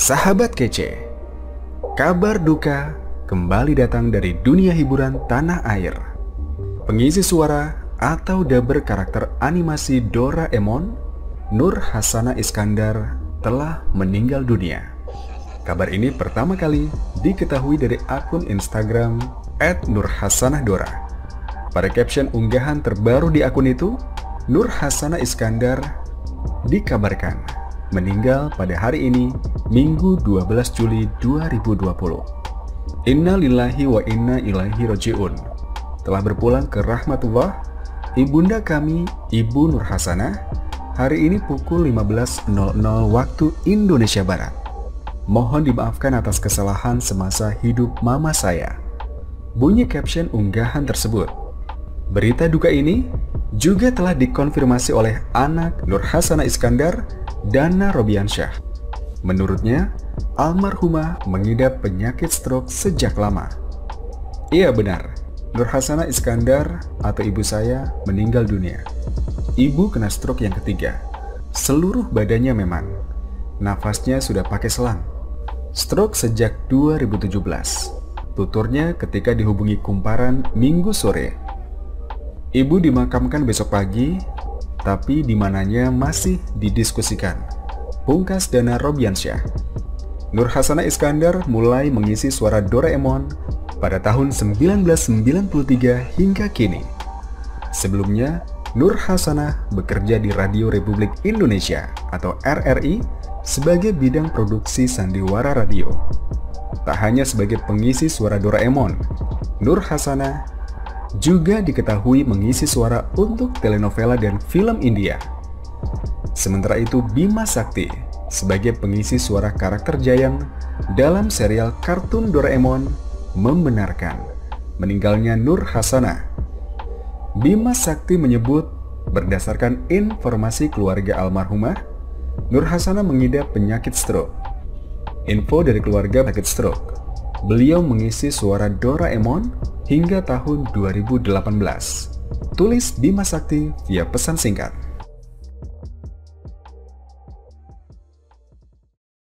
Sahabat kece, kabar duka kembali datang dari dunia hiburan tanah air. Pengisi suara atau dubber karakter animasi Doraemon, Nur Hasana Iskandar telah meninggal dunia. Kabar ini pertama kali diketahui dari akun Instagram @nurhasanahdora. Pada caption unggahan terbaru di akun itu, Nur Hasana Iskandar dikabarkan meninggal pada hari ini, Minggu 12 Juli 2020. Inna lillahi wa inna ilaihi roji'un. Telah berpulang ke rahmatullah ibunda kami, Ibu Nur Hasanah, hari ini pukul 15.00 waktu Indonesia Barat. Mohon dimaafkan atas kesalahan semasa hidup mama saya. Bunyi caption unggahan tersebut. Berita duka ini juga telah dikonfirmasi oleh anak Nur Hasana Iskandar, Dana Robiansyah. Menurutnya, almarhumah mengidap penyakit stroke sejak lama. Iya benar, Nur Hasana Iskandar atau ibu saya meninggal dunia. Ibu kena stroke yang ketiga. Seluruh badannya memang. Nafasnya sudah pakai selang. Stroke sejak 2017. Tuturnya ketika dihubungi kumparan Minggu sore. Ibu dimakamkan besok pagi, tapi di mananya masih didiskusikan. Pungkas Dana Robiansyah. Nur Hasana Iskandar mulai mengisi suara Doraemon pada tahun 1993 hingga kini. Sebelumnya, Nur Hasanah bekerja di Radio Republik Indonesia atau RRI sebagai bidang produksi sandiwara radio. Tak hanya sebagai pengisi suara Doraemon, Nur Hasanah juga diketahui mengisi suara untuk telenovela dan film India. Sementara itu, Bima Sakti sebagai pengisi suara karakter Giant dalam serial kartun Doraemon membenarkan meninggalnya Nur Hasanah. Bima Sakti menyebut berdasarkan informasi keluarga almarhumah, Nur Hasanah mengidap penyakit stroke. Info dari keluarga sakit stroke, beliau mengisi suara Doraemon hingga tahun 2018. Tulis Bima Sakti via pesan singkat.